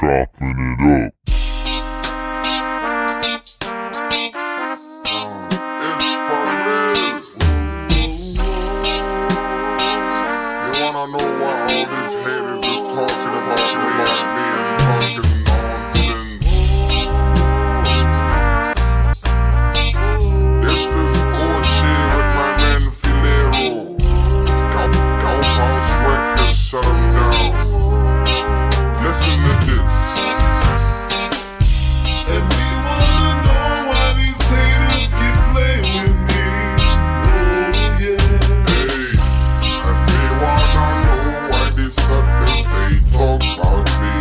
chopping it up. It's for real. You wanna know why all these haters is talking about me and talking nonsense? This is OG with my man Filero. House Records, shut 'em down. Listen to this. And we wanna know why these haters keep playing with me. Oh yeah. Hey, and we wanna know why these suckers they talk about me.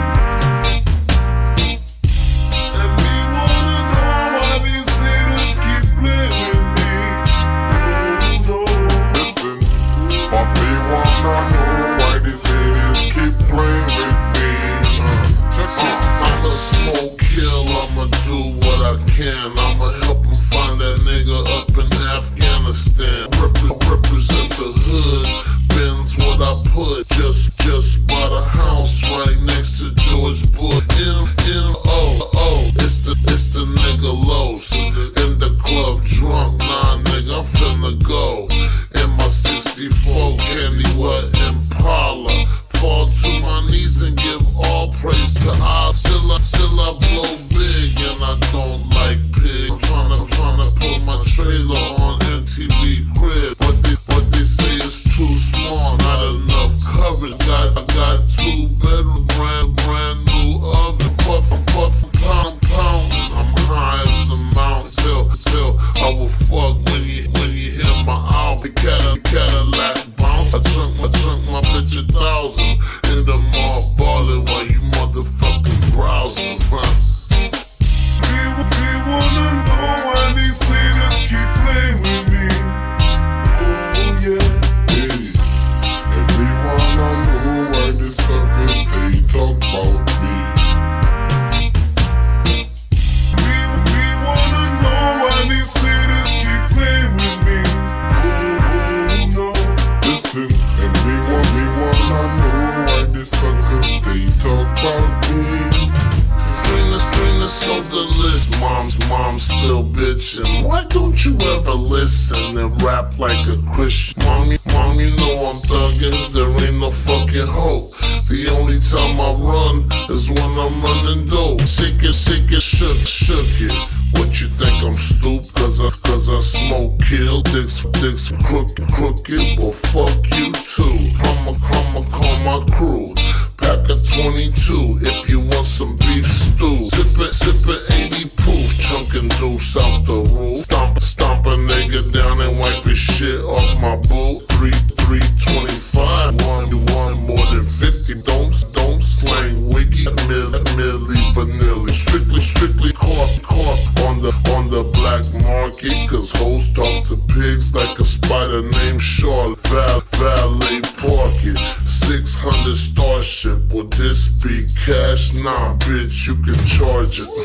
And we wanna know why these haters keep playing with me. Oh no. Listen, but we wanna know why these haters keep playing with me. I'm a smoke kill, I'ma do what I can. I'ma help him find that nigga up in Afghanistan. Represent the hood, Ben's what I put. Just bought a house right next to George Bush. M.O. It's the nigga Los. In the club drunk, nah nigga, I'm finna go. In my 64 candy what Impala. Fall to my knees and give all praise to Allah. Still I blow big and I don't like pig. I'm tryna put my trailer on MTV crib. What they say is too small, not enough coverage. I got 2 bedroom, brand new oven. Puffin', pound. I'm high as a mountain. Till I will fuck when you hear my album. Cadillac bounce. I drunk my bitch 1,000 in the mall ballin' while you motherfuckers browsing. We wanna know why these haters keep playing with me. Oh yeah. Hey, and we wanna know why these suckers they talk about me. We wanna know why these haters keep playing with me. Oh no. Listen, and we wanna know why these suckers they talk about me. Screen this on the list. Mom's still bitchin'. Why don't you ever listen and rap like a Christian? Mom, you know I'm thuggin'. There ain't no fucking hope. The only time I run is when I'm running dope. Shake it, shook it. What you think I'm stupid? Cause I smoke, kill, dicks crooked. Well fuck you too. I'ma call my crew. Pack a 22 if you want some beef stew. Sippin' 80 proof, chunkin' deuce out the roof. Stomp a nigga down and wipe his shit off my boot. 325, one more than 50. Don't slang wiggy, milli vanilli. Strictly caught on the black market. Cause hoes talk to pigs like a spider named Charlotte. Valet park it. 600 Starship. Will this be cash? Nah, bitch, you can charge it.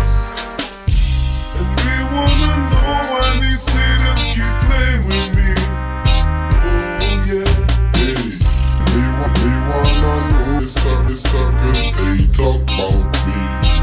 And we wanna know why these haters keep playing with me. Oh yeah. Hey, we wanna know these suckers they talk about me.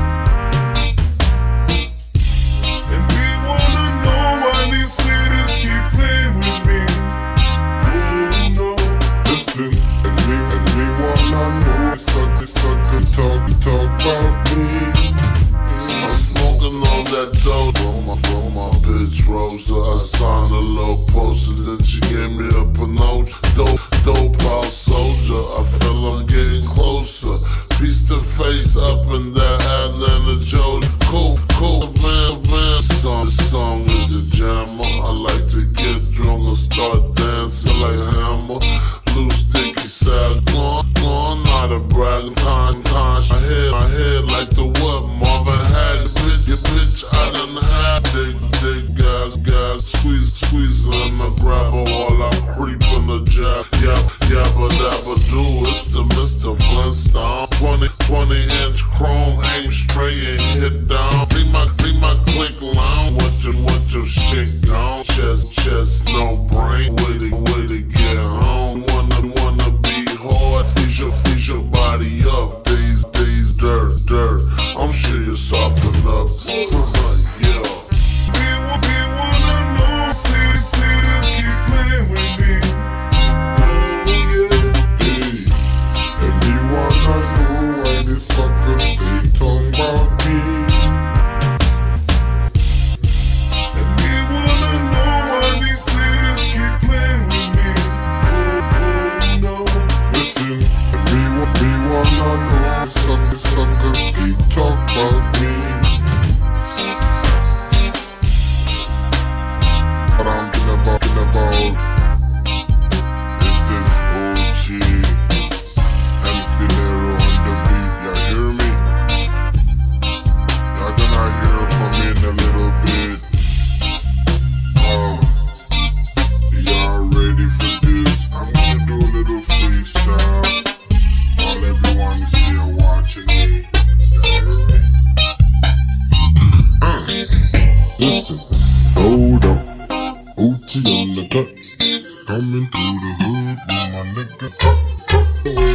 And we wanna know why these haters keep playing with me. Oh no. Listen, and we wanna know these suckers talk about me. I'm smoking on that dope. Blow my bitch Rosa. I signed a little poster, then she gave me a Pinocha. Dope house soldier. I feel I'm getting closer. Piece to face up in that Atlanta Georgia. Cool, man. This song is a jammer. I like to get drunk and start dancing like Hammer. Loose sticky sad, gone, not a bragging time. My head like the what Marvin had. Bitch, I done had dig, gas, squeeze in the grabber while I'm creeping the jab. Yabba dabba do, it's the Mr. Flintstone. 20-inch chrome, aim straight and hit down. Be my click line, what your shit gone. Chest, no brain, way to get home. Wanna be hard, feed your body up. Days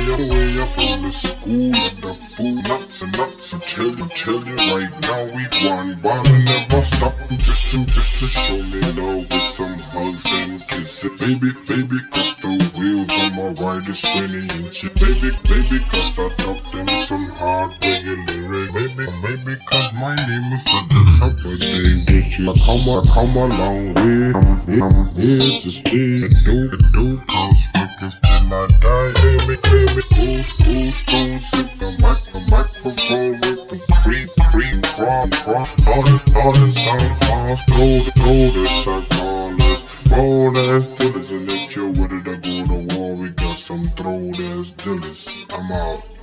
way up from the school of the food. Nuts and nuts, I tell you right now we grind while I never stop. Just to show me love with some hugs and kisses. Baby, cause the wheels on my ride is spinning and shit. Baby, cause I taught them some hard way lyrics. Baby, cause my name is at the top of the shit. I come a long way. I'm here to stay. The dope house records till I die. Baby, cool stone, sip the microphone with the creep, all the sound calls, throw the shot callers, roll ass dealers, and let you with it, I go to war, we got some throw ass dealers, I'm out.